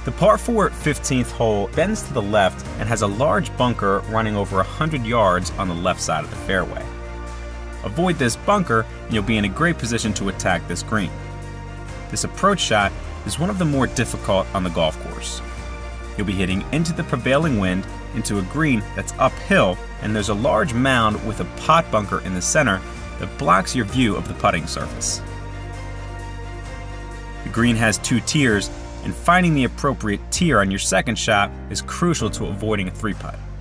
The par 4 15th hole bends to the left and has a large bunker running over 100 yards on the left side of the fairway. Avoid this bunker and you'll be in a great position to attack this green. This approach shot is one of the more difficult on the golf course. You'll be hitting into the prevailing wind into a green that's uphill, and there's a large mound with a pot bunker in the center that blocks your view of the putting surface. The green has 2 tiers, and finding the appropriate tier on your second shot is crucial to avoiding a 3-putt.